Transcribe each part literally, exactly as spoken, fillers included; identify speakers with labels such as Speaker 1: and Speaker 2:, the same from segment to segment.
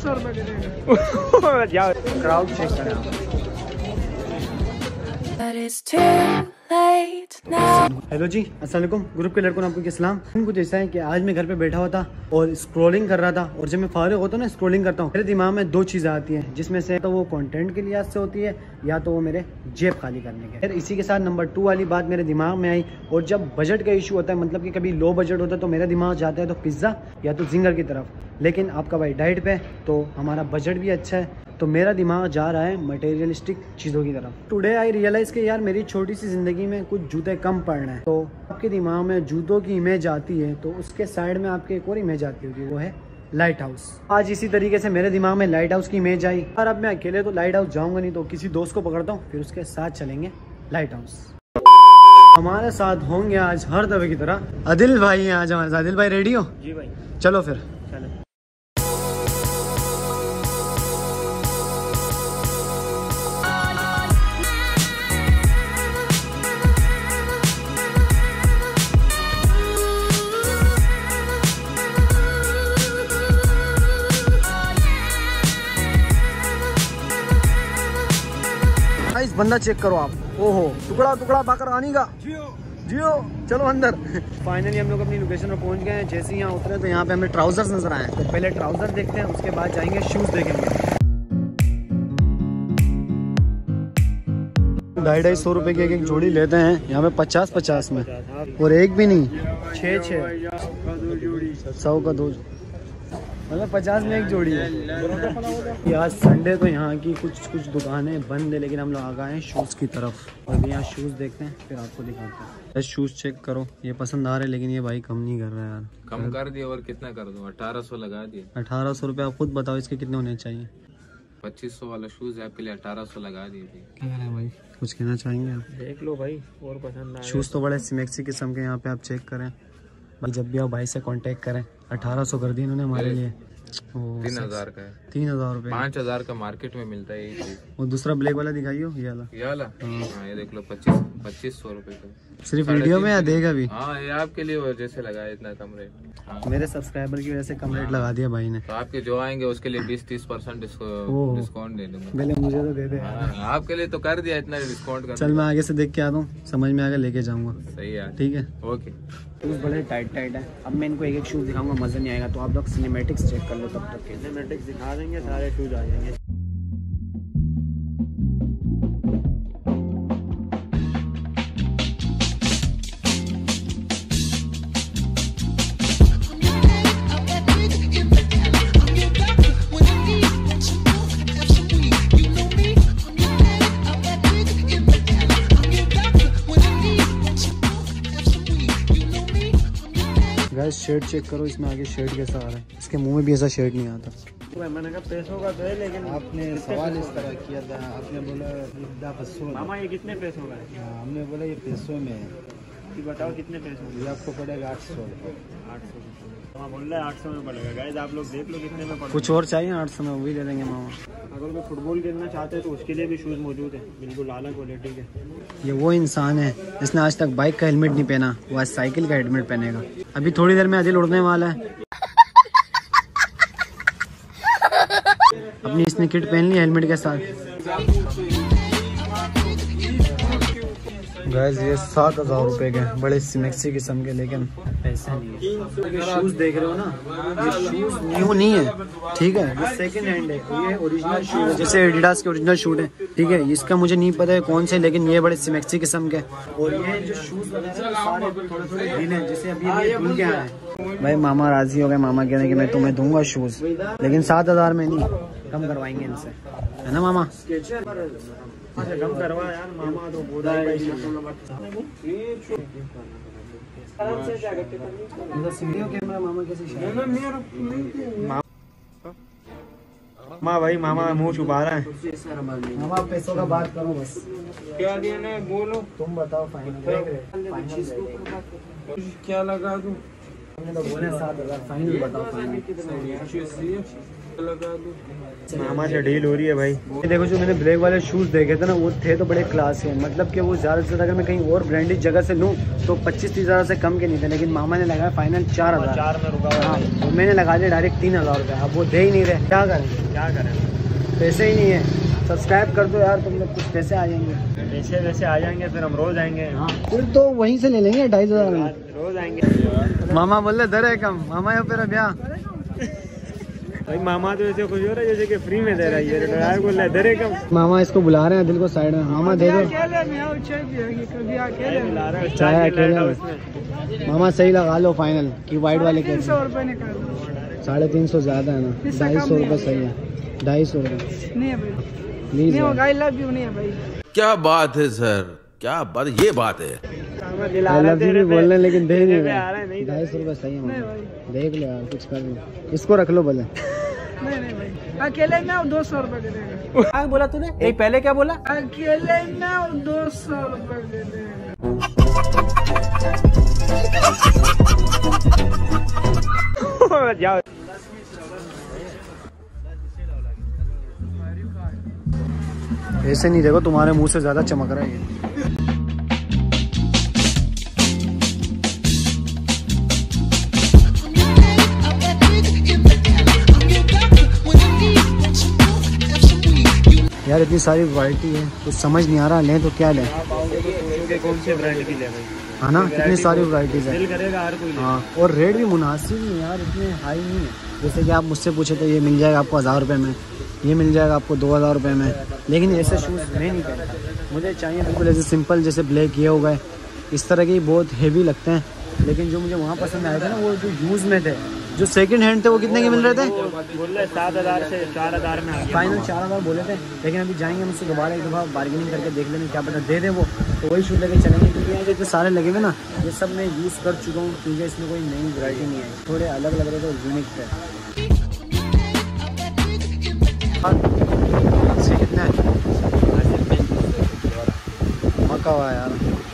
Speaker 1: सौ रुपए के जाओ क्राउड चेक करें आप। हेलो जी, अस्सलाम वालेकुम। ग्रुप के लड़कों ने आपको इस्लाम। कुछ ऐसा है कि आज मैं घर पे बैठा हुआ था और स्क्रॉलिंग कर रहा था, और जब मैं फारिग होता हूँ ना स्क्रॉलिंग करता हूँ, मेरे दिमाग में दो चीज़ें आती हैं, जिसमें से तो वो कंटेंट के लिहाज से होती है या तो वो मेरे जेब खाली करने के। फिर इसी के साथ नंबर टू वाली बात मेरे दिमाग में आई, और जब बजट का इशू होता है, मतलब कि कभी लो बजट होता है, तो मेरा दिमाग जाता है तो पिज़्ज़ा या तो जिंगर की तरफ। लेकिन आपका भाई डाइट पे, तो हमारा बजट भी अच्छा है, तो मेरा दिमाग जा रहा है मटेरियलिस्टिक चीज़ों की तरफ। टुडे आई रियलाइज़ कि यार मेरी छोटी सी ज़िंदगी में कुछ जूते कम पड़ना है। तो आपके दिमाग में जूतों की इमेज आती है, तो उसके साइड में आपके एक और इमेज आती होगी, वो है लाइट हाउस। आज इसी तरीके से मेरे दिमाग में लाइट हाउस की इमेज आई, और अब मैं अकेले तो लाइट हाउस जाऊँगा नहीं, तो किसी दोस्त को पकड़ता हूँ, फिर उसके साथ चलेंगे लाइट हाउस। हमारे साथ होंगे आज हर दफे की तरह आदिल भाई हैं आज हमारे साथ। आदिल भाई रेडी हो? जी भाई। चलो फिर चलो। इस बंदा चेक करो आप, ओहो टुकड़ा टुकड़ा पाकर आनी का जियो जियो। चलो अंदर। फाइनली हम लोग अपनी लोकेशन पर पहुंच गए हैं। जैसे ही यहाँ उतरे तो यहाँ पे हमें ट्राउजर्स नजर आए, तो पहले ट्राउजर देखते हैं, उसके बाद जाएंगे शूज देखेंगे। ढाई ढाई सौ रुपए की एक एक जोड़ी लेते हैं यहाँ पे, पचास पचास में, और एक भी नहीं छः छः सौ का दो, मतलब पचास में एक जोड़ी है। आज संडे तो यहाँ की कुछ कुछ दुकानें बंद है, लेकिन हम लोग आ गए हैं शूज़ की तरफ। और यहाँ शूज़ देखते हैं, फिर आपको दिखाते हैं। शूज़ चेक करो, ये पसंद आ रहे हैं, लेकिन ये भाई कम नहीं कर रहा है यार।
Speaker 2: कम कर दिया, और कितना कर दूँ? अठारह सौ लगा दिए।
Speaker 1: अठारह सौ रुपये आप खुद बताओ इसके कितने होने चाहिए?
Speaker 2: पच्चीस सौ वाला शूज़ है आपके लिए, अठारह सौ लगा दिए थे।
Speaker 1: क्या है भाई, कुछ कहना चाहेंगे आप?
Speaker 3: देख लो भाई, और पसंद आए।
Speaker 1: शूज़ तो बड़े सिमेक्सी किस्म के यहाँ पे आप चेक करें भाई। जब भी आप भाई से कांटेक्ट करें, अठारह सौ कर दी इन्होंने हमारे लिए।
Speaker 2: तीन हजार का है।
Speaker 1: तीन हजार रुपए
Speaker 2: पाँच हजार का मार्केट में मिलता है ये चीज।
Speaker 1: और दूसरा ब्लैक वाला दिखाइयो, ये वाला।
Speaker 2: ये वाला हाँ, ये देख लो पच्चीस पच्चीस सौ रुपए का।
Speaker 1: सिर्फ वीडियो में या देगा भी?
Speaker 2: हाँ, ये आपके लिए वजह से लगाया इतना कम रेट। हाँ।
Speaker 1: मेरे सब्सक्राइबर की वजह से कम रेट लगा दिया भाई ने।
Speaker 2: तो आपके जो आएंगे उसके लिए बीस तीस परसेंट डिस्काउंट दे दूंगा।
Speaker 1: पहले मुझे तो दे दे।
Speaker 2: हाँ, आपके लिए तो कर दिया इतना डिस्काउंट कर।
Speaker 1: चल मैं आगे से देख के आता हूँ, समझ में आकर लेके जाऊंगा।
Speaker 2: सही है,
Speaker 1: ठीक है,
Speaker 2: ओके।
Speaker 1: शूज़ बड़े टाइट टाइट है। अब मैं इनको एक एक शूज़ दिखाऊंगा, मज़ा नहीं आएगा, तो आप लोग सिनेमैटिक्स चेक कर लो तब तक।
Speaker 3: सिनेमैटिक्स दिखा देंगे, सारे शूज आ जाएंगे।
Speaker 1: गाइस शर्ट चेक करो, इसमें आगे शर्ट कैसा आ रहा है, इसके मुंह में भी ऐसा शर्ट नहीं आता।
Speaker 3: मैंने कहा पैसों का तो है, लेकिन
Speaker 1: आपने सवाल इस तरह किया था, आपने बोला पैसों।
Speaker 3: मामा ये कितने पैसों का है?
Speaker 1: हमने बोला ये पैसों में है।
Speaker 3: ये बताओ कितने पैसों में?
Speaker 1: ये आपको पड़ेगा आठ सौ रुपये।
Speaker 3: आठ सौ मामा बोल रहा है आठ सौ में पड़ेगा। गाइस आप लोग देख लो कितने में पड़ेगा।
Speaker 1: कुछ और चाहिए आठ सौ में, वो भी दे देंगे मामा।
Speaker 3: अगर कोई फुटबॉल खेलना चाहते हैं तो उसके लिए भी शूज़ मौजूद है, बिल्कुल आला क्वालिटी के।
Speaker 1: ये वो इंसान है जिसने आज तक बाइक का हेलमेट नहीं पहना, वो आज साइकिल का हेलमेट पहनेगा। अभी थोड़ी देर में आदिल उड़ने वाला है। अपनी इसने किट पहन ली हेलमेट के साथ। गाइस ये सात हजार रुपए के बड़े सिमेक्सी किस्म के, लेकिन पैसे नहीं है। ये शूज देख रहे हो ना, ये शूज न्यू नहीं है, ठीक है, ये सेकंड हैंड है। ये ओरिजिनल शूज है, जैसे एडिडास के ओरिजिनल शूज है, ठीक है। इसका मुझे नहीं पता है कौन से, लेकिन ये बड़े सिमेक्सी किस्म के। और ये जो शूज वगैरह सारे थोड़े थोड़े ढीले हैं, जैसे अभी अभी धुल के आए हैं। भाई मामा राजी हो गए, मामा कह रहे हैं कि मैं तुम्हें दूंगा शूज, लेकिन सात हजार में नहीं, कम करवाएंगे इनसे, है ना मामा?
Speaker 3: कम करवा यार मामा, तो बोला है
Speaker 1: कैमरा मामा कैसे
Speaker 3: माँ भाई मामा मुंह छुपा रहा है।
Speaker 1: मामा पैसों का बात करो बस।
Speaker 3: क्या देना है बोलो,
Speaker 1: तुम बताओ। फाइनल
Speaker 3: क्या लगा दूं?
Speaker 1: हमने तो बोले सात हजार, फाइनल बताओ। फाइनल
Speaker 3: मामा से डील हो रही है भाई।
Speaker 1: देखो जो मैंने ब्लैक वाले शूज देखे थे ना वो थे तो बड़े क्लास के, मतलब कि वो ज़्यादा से ज़्यादा अगर मैं कहीं और ब्रांडेड जगह से लूँ तो पच्चीस तीस हज़ार से कम के नहीं थे, लेकिन मामा ने लगाया फाइनल चार हज़ार
Speaker 3: चार में रुका।
Speaker 1: हाँ तो मैंने लगा दिया डायरेक्ट तीन हज़ार रुपये। अब वो दे ही नहीं रहे, क्या करें
Speaker 3: क्या करें,
Speaker 1: पैसे ही नहीं है। सब्सक्राइब कर दो यार, तुम लोग कुछ पैसे आ जाएंगे।
Speaker 3: पैसे वैसे आ जाएंगे फिर हम रोज आएंगे।
Speaker 1: हाँ फिर तो वहीं से ले लेंगे ढाई हज़ार में,
Speaker 3: रोज आएंगे।
Speaker 1: मामा बोल रहे दर है कम, मामा या फिर ब्याह
Speaker 3: भाई मामा तो ऐसे खुश हो रहा है जैसे कि फ्री में दे रहा है, ड्राइवर बोल रहा है दरे कम।
Speaker 1: मामा इसको बुला रहे हैं दिल को साइड में, मामा दे दो चाय अकेले। मामा सही लगा लो फाइनल की वाइट वाले के साढ़े तीन सौ ज्यादा है ना, ढाई सौ रुपये सही है, ढाई सौ रुपये प्लीज।
Speaker 4: क्या बात है सर, क्या बात, ये बात है।
Speaker 1: आई लव यू भी बोल रहे हैं लेकिन दे नहीं रहे। ढाई सौ रुपये सही है, देख लो यार कुछ कर लो, इसको रख लो बोले।
Speaker 5: नहीं नहीं भाई अकेले में और दो सौ रुपए दे देगा।
Speaker 1: क्या बोला तूने? एक पहले क्या बोला?
Speaker 5: अकेले में और दो सौ रुपए दे देगा।
Speaker 3: जाओ
Speaker 1: ऐसे नहीं, देखो तुम्हारे मुंह से ज्यादा चमक रहा है ये। यार इतनी सारी वैरायटी है कुछ समझ नहीं आ रहा, लें तो क्या लें,
Speaker 3: कौन से ब्रांड की ले भाई,
Speaker 1: है ना? कितनी सारी वैरायटीज है।
Speaker 3: दिल करेगा हर कोई।
Speaker 1: हाँ और रेट भी मुनासिब नहीं है यार, इतने हाई नहीं है। जैसे कि आप मुझसे पूछे तो ये मिल जाएगा आपको हज़ार रुपये में, ये मिल जाएगा आपको दो हज़ार रुपये में, लेकिन ऐसे शूज़ मैं नहीं पहनता। मुझे चाहिए बिल्कुल ऐसे सिंपल, जैसे ब्लैक ये हो गए इस तरह के बहुत हेवी लगते हैं। लेकिन जो मुझे वहाँ पसंद आए थे ना वो जो यूज़ में थे, जो सेकंड हैंड थे वो कितने के मिल रहे थे?
Speaker 3: बोल रहे सात हज़ार से चार हज़ार में।
Speaker 1: फाइनल चार हज़ार बोले थे, लेकिन अभी जाएंगे मुझसे दोबारा एक दफ़ा बार्गेनिंग करके देख लेंगे, क्या पता दे दे वो, तो वही शूज़ लेके चलेंगे। क्योंकि यहाँ जो सारे लगे हुए ना ये सब मैं यूज़ कर चुका हूँ, क्योंकि इसमें कोई नई वैरायटी नहीं है, थोड़े अलग लग रहे थे, यूनिक थे। कितना मका हुआ यार,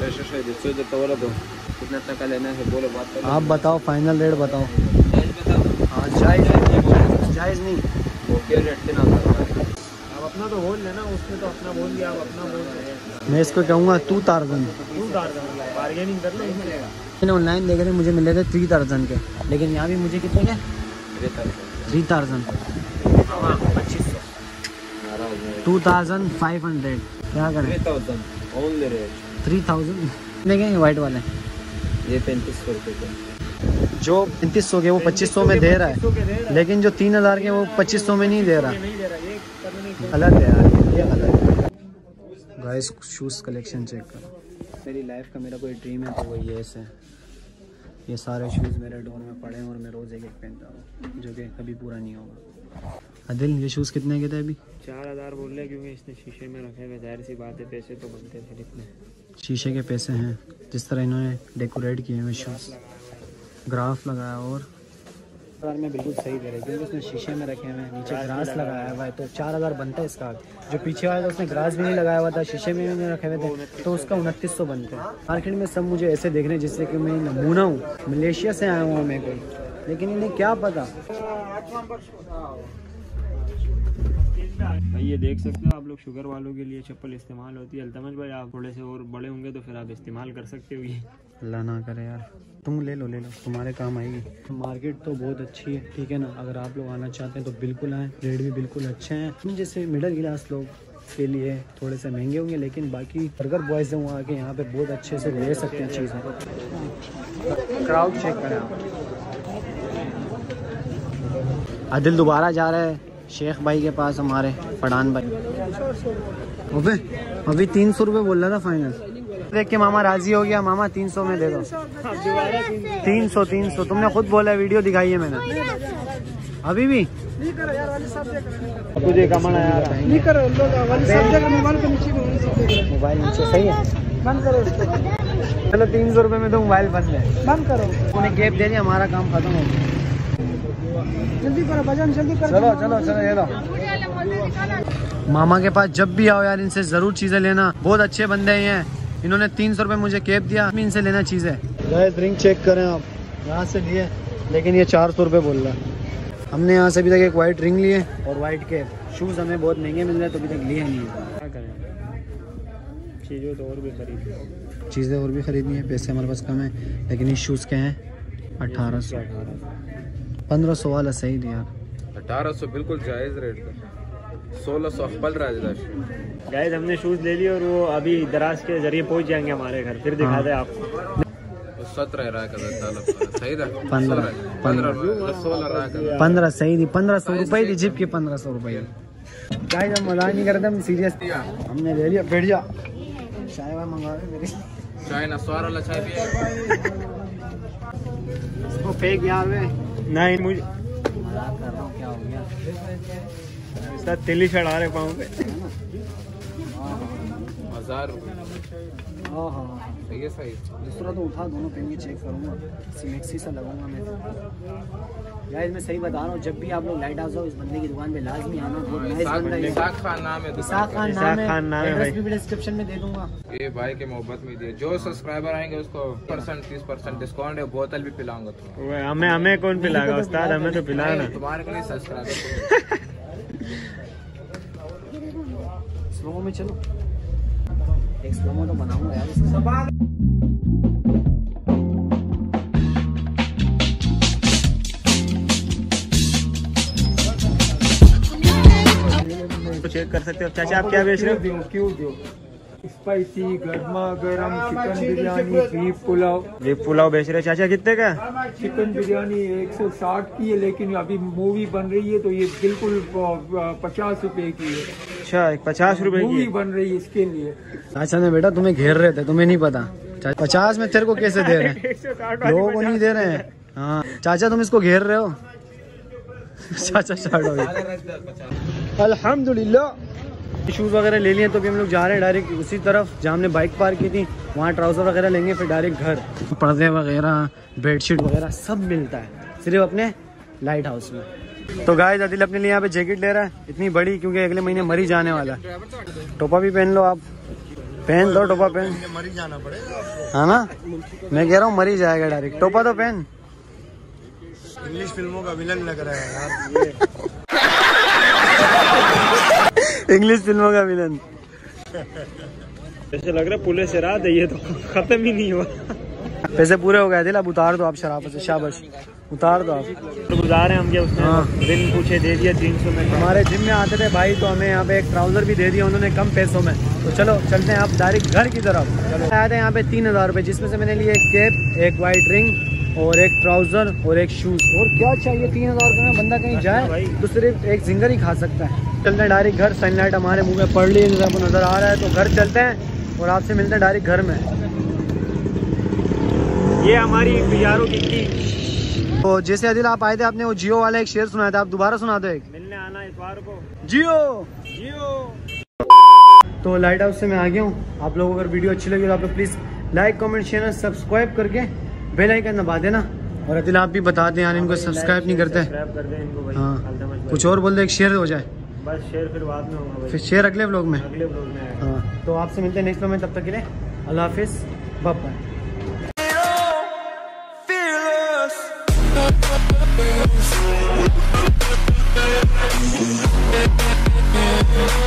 Speaker 2: कितना तक का लेना है बोलो, बात करो।
Speaker 1: आप बताओ फाइनल रेट बताओ। हाँ जायज़ जायज़ नहीं
Speaker 2: वो क्या रेट देना था?
Speaker 3: आप अपना तो बोल लेना, उसने तो अपना बोल दिया, आप अपना बोल रहे।
Speaker 1: मैं इसको कहूँगा two thousand,
Speaker 3: two thousand bargaining कर लो।
Speaker 1: मैंने ऑनलाइन देखे थे मुझे मिले थे थ्री थाउजेंड के, लेकिन यहाँ भी मुझे कितने के? थ्री थाउजेंड
Speaker 3: पच्चीस सौ
Speaker 1: टू थाउजेंड फाइव हंड्रेड क्या करें?
Speaker 2: ओनली रेट
Speaker 1: थ्री थाउजेंड देंगे वाइट वाले,
Speaker 2: ये पैंतीस सौ रुपये के।
Speaker 1: जो पैंतीस सौ के वो पच्चीस सौ में दे रहा है, लेकिन जो तीन हज़ार के वो पच्चीस सौ में नहीं दे रहा। गलत है यार, ये गलत है। गाइस शूज़ कलेक्शन चेक करो। मेरी लाइफ का मेरा कोई ड्रीम है तो वो ये है, ये सारे शूज़ मेरे डोर में पड़े हैं और मैं रोज़ एक एक पहनता हूँ, जो कि कभी पूरा नहीं होगा। अदिल ये शूज़ कितने के थे अभी?
Speaker 3: चार हज़ार बोल रहे, क्योंकि इसने शीशे में रखे हुए, जाहिर सी बात है पैसे तो बनते थे इतने।
Speaker 1: शीशे के पैसे हैं, जिस तरह इन्होंने डेकोरेट किए हुए शूज़, ग्राफ लगाया और चार में बिल्कुल सही दे रहे, क्योंकि उसने शीशे में रखे हुए हैं, नीचे ग्रास लगाया हुआ है, तो चार हज़ार बनता है इसका। जो पीछे वाला था उसने ग्रास भी नहीं लगाया हुआ था, शीशे में भी नहीं रखे हुए थे, तो उसका उनतीस सौ बनते हैं। मार्केट में सब मुझे ऐसे देख रहे हैं जिससे कि मैं नमूना हूँ, मलेशिया से आया हूँ मैं कोई, लेकिन इन्हें क्या पता।
Speaker 3: भाई ये देख सकते हो आप लोग, शुगर वालों के लिए चप्पल इस्तेमाल होती है। अल्तमज भाई आप थोड़े से और बड़े होंगे तो फिर आप इस्तेमाल कर सकते हो ये।
Speaker 1: अल्लाह ना करे यार, तुम ले लो ले लो तुम्हारे काम आएगी। मार्केट तो बहुत अच्छी है, ठीक है ना? अगर आप लोग आना चाहते हैं तो बिल्कुल आएँ, रेट भी बिल्कुल अच्छे हैं। तुम जैसे मिडिल क्लास लोग के लिए थोड़े से महंगे होंगे, लेकिन बाकी बर्गर बॉयज़ हैं वहाँ आके यहाँ पे बहुत अच्छे से ले सकते हैं चीज़ें। क्राउड चेक करें आप। आदिल दोबारा जा रहा है शेख भाई के पास, हमारे पठान भाई। अबे अभी तीन सौ रुपये बोल रहा था फाइनल, देख के मामा राजी हो गया। मामा तीन सौ में दे दो, तीन सौ तीन सौ तुमने खुद बोला, वीडियो दिखाई है मैंने। अभी भी
Speaker 3: तुझे कमाना यार,
Speaker 5: नहीं करो लोग वाली सब जगह मोबाइल के नीचे,
Speaker 1: मोबाइल नीचे सही है,
Speaker 5: बंद करो इसको।
Speaker 1: चलो तीन सौ रुपये में तो मोबाइल बंद है,
Speaker 5: बंद करो।
Speaker 1: उन्हें गैप दे दिया, हमारा काम खत्म हो गया।
Speaker 5: जल्दी करो भजन, जल्दी करो।
Speaker 1: चलो चलो चलो ये लो। मामा के पास जब भी आओ यार इनसे जरूर चीजें लेना, बहुत अच्छे बंदे हैं। इन्होंने तीन सौ रुपये मुझे कैप दिया, इनसे लेना चीजें। ड्रिंक चेक करें आप, यहाँ से लिए, लेकिन ये चार सौ रुपये बोल रहा है। हमने यहाँ से अभी तक एक वाइट रिंग लिए और वाइट के शूज़ हमें बहुत महंगे मिल रहे हैं तो अभी तक लिए नहीं है।
Speaker 3: क्या करें, चीज़ें तो और भी खरीद
Speaker 1: चीज़ें और भी ख़रीदनी है, पैसे हमारे पास कम है, लेकिन इस शूज़ के हैं अठारह सौ पंद्रह सौ वाला सही थी यार।
Speaker 2: अठारह सौ बिल्कुल जायज़ रेट पे, सोलह सौ पल रहा है।
Speaker 3: गाइस हमने शूज़ ले लिए और वो अभी दराज के जरिए पहुंच जाएंगे हमारे घर, फिर दिखा दे आपको।
Speaker 2: सत्रह रहा सही था,
Speaker 1: पंद्रह
Speaker 2: सोलह
Speaker 1: पंद्रह सही थी, पंद्रह सौ रुपये थी जिप की, पंद्रह सौ रुपये। गाइस हम मजाक नहीं करते, हम सीरियस। हमने ले लिया, बैठ जा, चाय वाय मंगा रहे मेरी
Speaker 2: चाय ना स्वार वाला चाय पिए।
Speaker 1: इसको फेंक यार वे।
Speaker 3: नहीं मुझे
Speaker 1: मजाक कर रहा हूँ, क्या हो गया?
Speaker 3: इसका तिली चढ़ा रहे पाँव पे।
Speaker 2: हजार
Speaker 1: हाँ हाँ
Speaker 2: सही है, सही।
Speaker 1: दूसरा तो उठा, दोनों पहन के चेक करूँगा, सिमेक्सी सा लगाऊंगा मैं। गाइस मैं सही बता रहा हूँ, जब भी आप लोग लाइट हाउस हो इस बंदे की दुकान पे लाजमी आना। बहुत नाइस बंदा है।
Speaker 2: इसाक खान नाम है,
Speaker 1: इसाक खान नाम है, एड्रेस भी डिस्क्रिप्शन में दे दूंगा।
Speaker 2: ये भाई के मोहब्बत में दिए, जो सब्सक्राइबर आएंगे उसको परसेंट तीस परसेंट डिस्काउंट है, बोतल भी पिलाऊंगा तुम्हें।
Speaker 3: हमें हमें कौन पिलाएगा उस्ताद, हमें तो पिलाना।
Speaker 2: तुम्हारे के लिए सब्सक्राइबर।
Speaker 1: स्लो में चलो, एक स्लो में तो बनाऊंगा यार इसके।
Speaker 3: चेक कर सकते हो। चाचा आप क्या बेच रहे हो?
Speaker 6: क्यों दो स्पाइसी गर्मा गर्म chicken biryani, beef pulao.
Speaker 3: Beef pulao बेच रहे हो चाचा, कितने का?
Speaker 6: चिकन बिरयानी एक सौ साठ की है, लेकिन अभी मूवी बन रही है तो ये बिल्कुल पचास रुपए की है।
Speaker 3: अच्छा, एक पचास रुपए की
Speaker 6: मूवी बन रही है इसके लिए।
Speaker 1: चाचा ने बेटा तुम्हें घेर रहे थे, तुम्हें नहीं पता। पचास में तेरे को कैसे दे रहे हैं? लोगों को नहीं दे रहे हैं। हाँ चाचा तुम इसको घेर रहे हो। चाचा स्टार्ट हो गया। अल्हम्दुलिल्लाह शूज़ वगैरह ले लिए, तो भी हम लोग जा रहे हैं डायरेक्ट उसी तरफ जहाँ हमने बाइक पार्क की थी, वहाँ ट्राउज़र वगैरह लेंगे, फिर डायरेक्ट घर। पर्दे वगैरह, बेडशीट वगैरह सब मिलता है सिर्फ अपने लाइट हाउस में। तो गाइस आदिल अपने लिए यहाँ पे जैकेट ले रहा है, इतनी बड़ी, क्योंकि अगले महीने मरी जाने वाला है। टोपा भी पहन लो, आप पहन लो टोपा, पहन मरी जाना पड़ेगा, है ना? मैं कह रहा हूँ मरी जाएगा डायरेक्ट, टोपा तो पहन।
Speaker 7: इंग्लिश फिल्मों का विलन लग रहा है यार।
Speaker 1: इंग्लिश फिल्मों का विलन
Speaker 3: ऐसे लग रहा है पुलिस से रात है, ये तो खत्म ही नहीं हुआ।
Speaker 1: पैसे पूरे हो गए दिल, अब उतार दो आप शराब से, शाबाश उतार दो आप।
Speaker 3: तो गुजार हैं हम, क्या उसने
Speaker 1: हाँ।
Speaker 3: बिल पूछे दे दिया तीन सौ में।
Speaker 1: हमारे जिम में आते थे भाई, तो हमें यहाँ पे एक ट्राउजर भी दे दिया उन्होंने कम पैसों में। तो चलो चलते हैं आप डायरेक्ट घर की तरफ। चलो आए थे यहाँ पे तीन हजार रुपये, जिसमें से मैंने लिए एक कैप, एक वाइट रिंग और एक ट्राउजर और एक शूज। और क्या चाहिए, तीन हजार रुपये में बंदा कहीं जाए तो सिर्फ एक जिंगर ही खा सकता है। चलते हैं डायरेक्ट घर, सनलाइट हमारे मुँह में पड़ रही है, आपको नजर आ रहा है, तो घर चलते हैं और आपसे मिलते हैं डायरेक्ट घर में।
Speaker 3: ये हमारी बिजारों की थी।
Speaker 1: तो जैसे आदिल आप आए थे, आपने वो जियो वाला एक शेर सुनाया था, आप दोबारा सुना दो एक।
Speaker 3: मिलने आना इस बार को,
Speaker 1: जियो
Speaker 3: जियो।
Speaker 1: तो लाइट हाउस से मैं आ गया हूँ। आप लोगों को अगर वीडियो अच्छी लगी तो आप लोग please like comment share subscribe करके बेल आइकन दबा देना। और आदिल आप भी बता दें यार, इनको सब्सक्राइब नहीं करते।
Speaker 3: सब्सक्राइब कर दें इनको भाई।
Speaker 1: हाँ
Speaker 3: अल्तमश
Speaker 1: कुछ और बोल दे, एक शेयर हो जाए।
Speaker 3: बस शेयर फिर बाद में होगा भाई,
Speaker 1: फिर शेयर अगले व्लॉग में।
Speaker 3: अगले व्लॉग में आएगा।
Speaker 1: हाँ तो आपसे मिलते हैं नेक्स्ट व्लॉग में, तब तक के लिए अल्लाह हाफिज़, बाय बाय।